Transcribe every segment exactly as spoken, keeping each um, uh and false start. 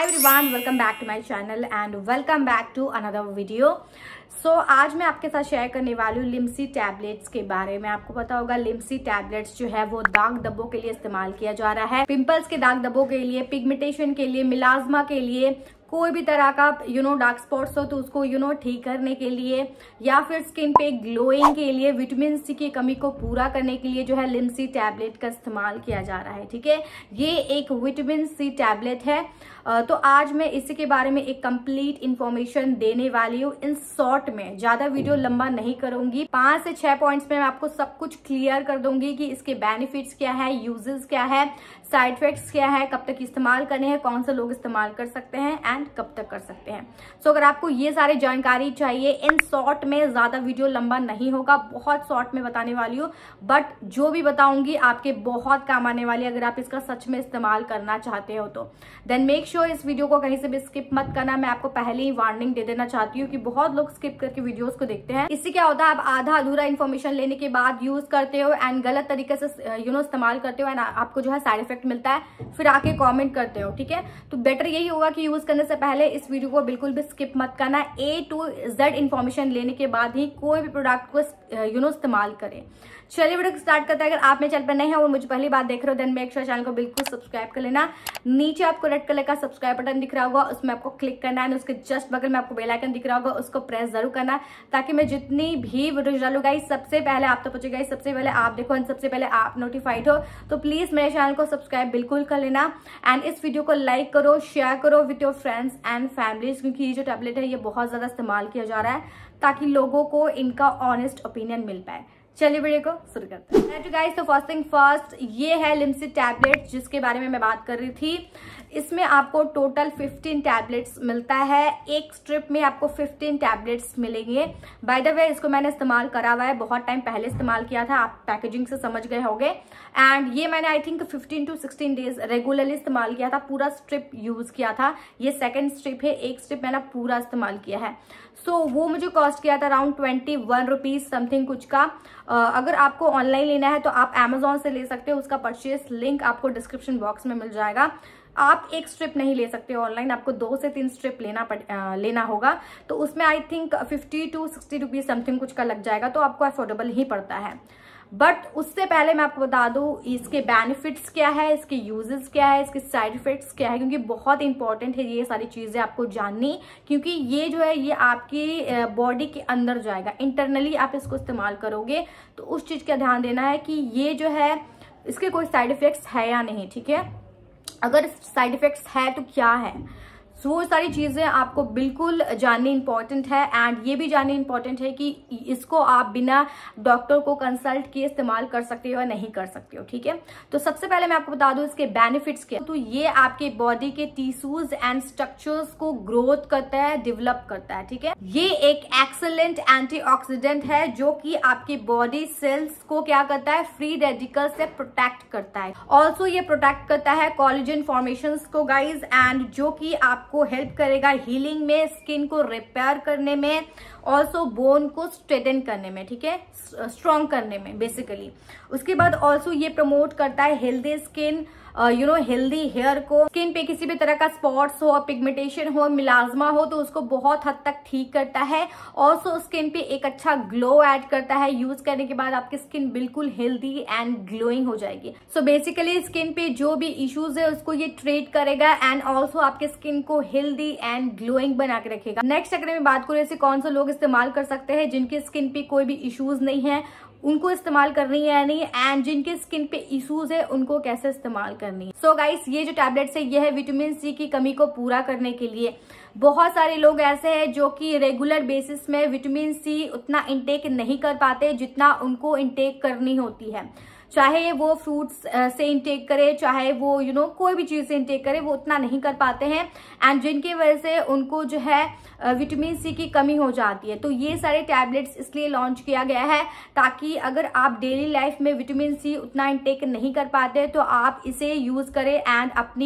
Everyone, welcome back to my channel and welcome back to another video. So आज मैं आपके साथ share करने वाली हूँ लिम्सी टैबलेट्स के बारे में। आपको पता होगा लिम्सी टैबलेट्स जो है वो दाग धब्बों के लिए इस्तेमाल किया जा रहा है। पिंपल्स के दाग धब्बों के लिए, पिगमेंटेशन के लिए, मिलाज्मा के लिए, कोई भी तरह का यू नो डार्क स्पॉट्स हो तो उसको यू नो ठीक करने के लिए, या फिर स्किन पे ग्लोइंग के लिए, विटामिन सी की कमी को पूरा करने के लिए जो है लिम्सी टैबलेट का इस्तेमाल किया जा रहा है। ठीक है, ये एक विटामिन सी टैबलेट है। तो आज मैं इसी के बारे में एक कंप्लीट इंफॉर्मेशन देने वाली हूँ इन शॉर्ट में। ज्यादा वीडियो लंबा नहीं करूंगी, पांच से छह पॉइंट्स में मैं आपको सब कुछ क्लियर कर दूंगी कि इसके बेनिफिट्स क्या है, यूजेस क्या है, साइड इफेक्ट्स क्या है, कब तक इस्तेमाल करने हैं, कौन से लोग इस्तेमाल कर सकते हैं एंड कब तक कर सकते हैं। सो so, अगर आपको ये सारी जानकारी चाहिए इन शॉर्ट में, ज्यादा वीडियो लंबा नहीं होगा, बहुत शॉर्ट में बताने वाली हूँ, बट जो भी बताऊंगी आपके बहुत काम आने वाली है अगर आप इसका सच में इस्तेमाल करना चाहते हो तो। देन मेक श्योर इस वीडियो को कहीं से भी स्किप मत करना। मैं आपको पहले ही वार्निंग दे देना चाहती हूँ कि बहुत लोग स्किप करके वीडियोस को देखते हैं। इससे क्या होता है, आप आधा अधूरा इन्फॉर्मेशन लेने के बाद यूज करते हो एंड गलत तरीके से यू नो इस्तेमाल करते हो एंड आपको जो है साइड इफेक्ट मिलता है, फिर आके कॉमेंट करते हो। ठीक है, तो बेटर यही होगा कि यूज करने से पहले इस वीडियो को बिल्कुल भी स्किप मत करना। ए टू जेड इन्फॉर्मेशन लेने के बाद ही कोई भी प्रोडक्ट को यू नो इस्तेमाल करें। चलिए वीडियो को स्टार्ट करते हैं। अगर आप मेरे चैनल पर नए हैं और मुझे पहली बार देख रहे हो देन मेक श्योर चैनल को बिल्कुल सब्सक्राइब कर लेना। नीचे आपको रेड कलर का सब्सक्राइब बटन दिख रहा होगा, उसमें आपको क्लिक करना है। उसके जस्ट बगल में आपको बेल आइकन दिख रहा होगा, उसको प्रेस जरूर करना ताकि मैं जितनी भी वीडियो डालूंगा सबसे पहले आप तक पहुंचेगा, सबसे पहले आप देखो, सबसे पहले आप नोटिफाइड हो। तो प्लीज मेरे चैनल को सब्सक्राइब बिल्कुल कर लेना एंड इस वीडियो को लाइक करो, शेयर करो with your friends and families, क्योंकि ये जो टैबलेट है ये बहुत ज्यादा इस्तेमाल किया जा रहा है ताकि लोगों को इनका ऑनेस्ट ओपिनियन मिल पाए। चलिए वीडियो को शुरू करते हैं। तो गाइस, तो फर्स्ट थिंग फर्स्ट, ये है लिम्सी टैबलेट जिसके बारे में मैं बात कर रही थी। इसमें आपको टोटल पंद्रह टैबलेट्स मिलता है। एक स्ट्रिप में आपको पंद्रह टैबलेट्स मिलेंगे। बाय द वे इसको मैंने इस्तेमाल करा हुआ है, बहुत टाइम पहले इस्तेमाल किया था, आप पैकेजिंग से समझ गए होंगे। एंड ये मैंने आई थिंक पंद्रह टू सोलह डेज रेगुलरली इस्तेमाल किया था, पूरा स्ट्रिप यूज किया था। ये सेकेंड स्ट्रिप है, एक स्ट्रिप मैंने पूरा इस्तेमाल किया है। सो so, वो मुझे कॉस्ट किया था around twenty one rupees something कुछ का। uh, अगर आपको ऑनलाइन लेना है तो आप अमेजोन से ले सकते हो, उसका परचेस लिंक आपको डिस्क्रिप्शन बॉक्स में मिल जाएगा। आप एक स्ट्रिप नहीं ले सकते ऑनलाइन, आपको दो से तीन स्ट्रिप लेना पड़ आ, लेना होगा। तो उसमें I think fifty to sixty rupees something कुछ का लग जाएगा, तो आपको अफोर्डेबल ही पड़ता है। बट उससे पहले मैं आपको बता दूं इसके बेनिफिट्स क्या है, इसके यूजेस क्या है, इसके साइड इफेक्ट्स क्या है, क्योंकि बहुत इंपॉर्टेंट है ये सारी चीजें आपको जाननी, क्योंकि ये जो है ये आपकी बॉडी के अंदर जाएगा, इंटरनली आप इसको इस्तेमाल करोगे तो उस चीज का ध्यान देना है कि ये जो है इसके कोई साइड इफेक्ट्स है या नहीं। ठीक है, अगर साइड इफेक्ट्स है तो क्या है, so, वो सारी चीजें आपको बिल्कुल जाननी इंपॉर्टेंट है। एंड ये भी जाननी इंपॉर्टेंट है कि इसको आप बिना डॉक्टर को कंसल्ट किए इस्तेमाल कर सकते हो या नहीं कर सकते हो। ठीक है, तो सबसे पहले मैं आपको बता दूं इसके बेनिफिट्स क्या। तो ये आपके बॉडी के टिश्यूज एंड स्ट्रक्चर्स को ग्रोथ करता है, डेवलप करता है। ठीक है, ये एक एक्सेलेंट एंटीऑक्सीडेंट है जो कि आपकी बॉडी सेल्स को क्या करता है, फ्री रेडिकल से प्रोटेक्ट करता है। ऑल्सो ये प्रोटेक्ट करता है कोलेजन फॉर्मेशन को गाइज, एंड जो कि आप को हेल्प करेगा हीलिंग में, स्किन को रिपेयर करने में, ऑल्सो बोन को स्ट्रेटन करने में, ठीक है, स्ट्रॉन्ग करने में बेसिकली। उसके बाद ऑल्सो ये प्रमोट करता है healthy skin, you know healthy hair को। स्किन पे किसी भी तरह का स्पॉट्स हो, पिगमेंटेशन हो, मिलाज्मा हो तो उसको बहुत हद तक ठीक करता है। ऑल्सो स्किन पे एक अच्छा ग्लो ऐड करता है। यूज करने के बाद आपकी स्किन बिल्कुल हेल्दी एंड ग्लोइंग हो जाएगी। सो बेसिकली स्किन पे जो भी इश्यूज है उसको ये ट्रीट करेगा एंड ऑल्सो आपके स्किन को हेल्दी एंड ग्लोइंग बना के रखेगा। नेक्स्ट अगर मैं बात करूँ ऐसे कौन से लोग इस्तेमाल कर सकते हैं जिनके स्किन पे कोई भी इश्यूज नहीं है, उनको इस्तेमाल करनी है या नहीं, एंड जिनके स्किन पे इश्यूज है उनको कैसे इस्तेमाल करनी है। सो so गाइस, ये जो टैबलेट्स है ये है विटामिन सी की कमी को पूरा करने के लिए। बहुत सारे लोग ऐसे हैं जो कि रेगुलर बेसिस में विटामिन सी उतना इंटेक नहीं कर पाते जितना उनको इंटेक करनी होती है। चाहे वो फ्रूट्स से इंटेक करे, चाहे वो यू you नो know, कोई भी चीज से इंटेक करे, वो उतना नहीं कर पाते हैं एंड जिनकी वजह से उनको जो है विटामिन सी की कमी हो जाती है। तो ये सारे टैबलेट्स इसलिए लॉन्च किया गया है ताकि अगर आप डेली लाइफ में विटामिन सी उतना इंटेक नहीं कर पाते तो आप इसे यूज करें एंड अपनी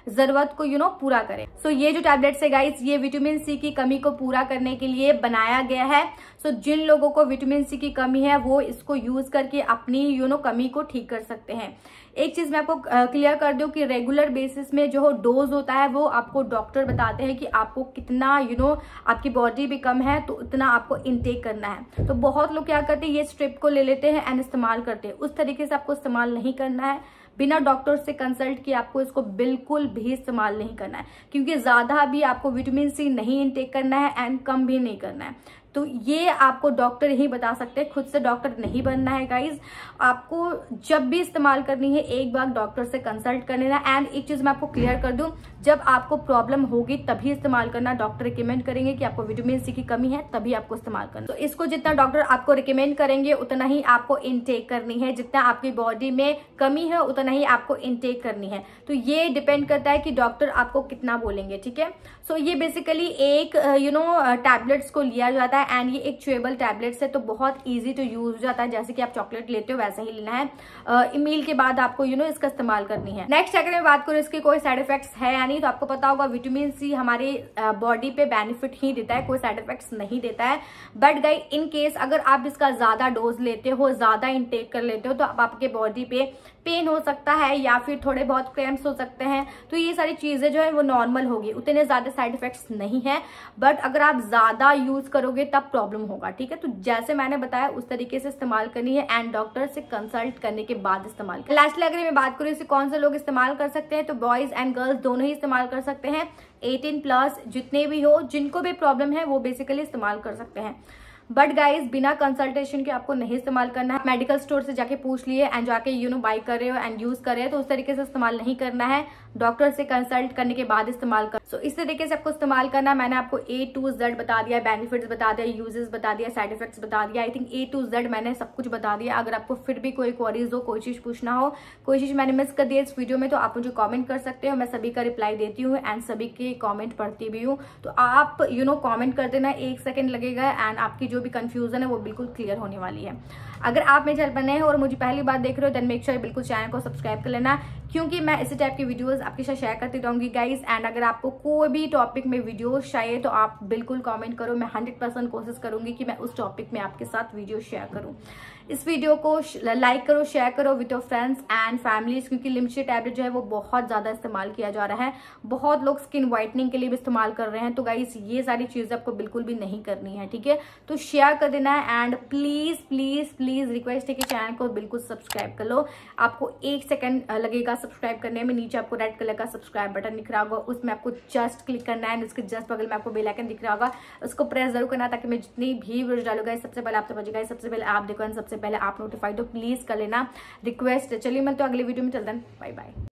जरूरत को यू नो पूरा करे। सो so, ये जो टैबलेट्स है गाइस, ये विटामिन सी की कमी को पूरा करने के लिए बनाया गया है। सो so, जिन लोगों को विटामिन सी की कमी है वो इसको यूज करके अपनी यू नो कमी को ठीक कर सकते हैं। एक चीज मैं आपको क्लियर कर दूं कि रेगुलर बेसिस में जो डोज होता है वो आपको डॉक्टर बताते हैं कि आपको कितना यू नो आपकी बॉडी भी कम है तो उतना आपको इनटेक करना है। तो बहुत लोग क्या करते हैं, ये स्ट्रिप को ले लेते हैं एंड इस्तेमाल करते हैं। उस तरीके से आपको इस्तेमाल नहीं करना है। बिना डॉक्टर से कंसल्ट किए आपको इसको बिल्कुल भी इस्तेमाल नहीं करना है, क्योंकि ज्यादा भी आपको विटामिन सी नहीं इनटेक करना है एंड कम भी नहीं करना है। तो ये आपको डॉक्टर ही बता सकते हैं, खुद से डॉक्टर नहीं बनना है गाइज। आपको जब भी इस्तेमाल करनी है एक बार डॉक्टर से कंसल्ट कर लेना। एंड एक चीज मैं आपको क्लियर कर दूं, जब आपको प्रॉब्लम होगी तभी इस्तेमाल करना। डॉक्टर रिकमेंड करेंगे कि आपको विटामिन सी की कमी है तभी आपको इस्तेमाल करना। तो इसको जितना डॉक्टर आपको रिकमेंड करेंगे उतना ही आपको इनटेक करनी है। जितना आपकी बॉडी में कमी है उतना ही आपको इनटेक करनी है। तो ये डिपेंड करता है कि डॉक्टर आपको कितना बोलेंगे, ठीक है। सो so, ये बेसिकली एक यू नो टैबलेट्स को लिया जाता है एंड ये एक च्यूएबल टैबलेट्स है, तो बहुत इजी टू यूज हो जाता है। जैसे कि आप चॉकलेट लेते हो वैसे ही लेना है। मील के बाद आपको यू नो इसका इस्तेमाल करनी है। नेक्स्ट अगर मैं बात करूँ इसके कोई साइड इफेक्ट्स है या नहीं, तो आपको पता होगा विटामिन सी हमारे बॉडी पे बेनिफिट ही देता है, कोई साइड इफेक्ट्स नहीं देता है। बट गाइस इन केस अगर आप इसका ज्यादा डोज लेते हो, ज्यादा इनटेक कर लेते हो, तो आप आपके बॉडी पे पेन हो सकता है या फिर थोड़े बहुत क्रैम्प्स हो सकते हैं। तो ये सारी चीजें जो है वो नॉर्मल होगी, उतने ज्यादा साइड इफेक्ट्स नहीं है। बट अगर आप ज्यादा यूज करोगे तब प्रॉब्लम होगा, ठीक है। तो जैसे मैंने बताया उस तरीके से इस्तेमाल करनी है एंड डॉक्टर से कंसल्ट करने के बाद इस्तेमाल करना। लास्टली अगर मैं बात करूँ इसे कौन से लोग इस्तेमाल कर सकते हैं, तो बॉयज एंड गर्ल्स दोनों ही इस्तेमाल कर सकते हैं। एटीन प्लस जितने भी हो, जिनको भी प्रॉब्लम है वो बेसिकली इस्तेमाल कर सकते हैं। बट गाइज बिना कंसल्टेशन के आपको नहीं इस्तेमाल करना है। मेडिकल स्टोर से जाके पूछ लिए एंड जाके यू नो बाई कर रहे हो एंड यूज कर रहे हो तो उस तरीके से इस्तेमाल नहीं करना है। डॉक्टर से कंसल्ट करने के बाद इस्तेमाल कर। सो so, इस तरीके से आपको इस्तेमाल करना। मैंने आपको ए टू जेड बता दिया, बेनिफिट्स बता दिया, यूजेस बता दिया, साइड इफेक्ट्स बता दिया। I think A to Z मैंने सब कुछ बता दिया। अगर आपको फिर भी कोई क्वेरीज हो, कोई चीज पूछना हो, कोई चीज मैंने मिस कर दिया इस वीडियो में, तो आप मुझे कॉमेंट कर सकते हो। मैं सभी का रिप्लाई देती हूँ एंड सभी के कॉमेंट पढ़ती भी हूँ। तो आप यू नो कॉमेंट कर देना, एक सेकेंड लगेगा एंड आपकी जो भी कंफ्यूजन है वो बिल्कुल क्लियर होने वाली है। अगर आप मेरे चैनल पर नए हो और मुझे पहली बार देख रहे हो देन मेक श्योर बिल्कुल चैनल को सब्सक्राइब कर लेना, क्योंकि मैं इसी टाइप की वीडियोस आपके साथ शेयर करती रहूंगी गाइस। एंड अगर आपको कोई भी टॉपिक में वीडियोस चाहिए तो आप बिल्कुल कमेंट करो। मैं हंड्रेड परसेंट कोशिश करूंगी कि मैं उस टॉपिक में आपके साथ वीडियो शेयर करूं। इस वीडियो को लाइक करो, शेयर करो with your friends and families, क्योंकि लिमसी टैबलेट जो है वो बहुत ज्यादा इस्तेमाल किया जा रहा है। बहुत लोग स्किन व्हाइटनिंग के लिए भी इस्तेमाल कर रहे हैं। तो गाइस ये सारी चीजें आपको बिल्कुल भी नहीं करनी है, ठीक है। तो शेयर कर देना है and please please please request है कि चैनल को बिल्कुल सब्सक्राइब कर लो। आपको एक सेकंड लगेगा सब्सक्राइब करने में। नीचे आपको रेड कलर का सब्सक्राइब बटन दिख रहा होगा, उसमें आपको जस्ट क्लिक करना है। उसके जस्ट बगल में आपको बेल आइकन दिख रहा होगा, उसको प्रेस जरूर करना ताकि मैं जितनी भी वीडियो डालूंगा सबसे पहले आप तक पहुंचेगा, सबसे पहले आप देखो, सबसे पहले आप नोटिफाइड हो। प्लीज कर लेना रिक्वेस्ट। चलिए मिलते हैं अगली वीडियो में, चलते हैं, बाय बाय।